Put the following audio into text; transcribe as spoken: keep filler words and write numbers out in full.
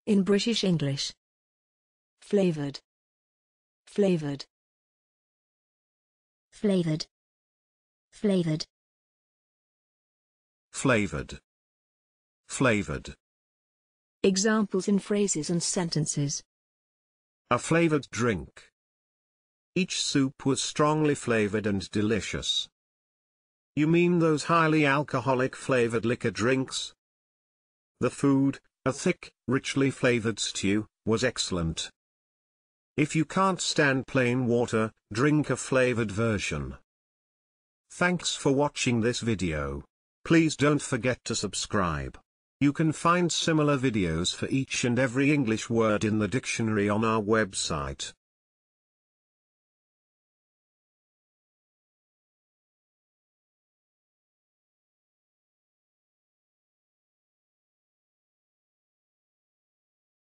In British English. Flavored. Flavored. Flavored. Flavored. Flavored. Flavored. Examples in phrases and sentences. A flavored drink. Each soup was strongly flavored and delicious. You mean those highly alcoholic flavored liquor drinks? The food, a thick, richly flavored stew, was excellent. If you can't stand plain water, drink a flavored version. Thanks for watching this video. Please don't forget to subscribe. You can find similar videos for each and every English word in the dictionary on our website.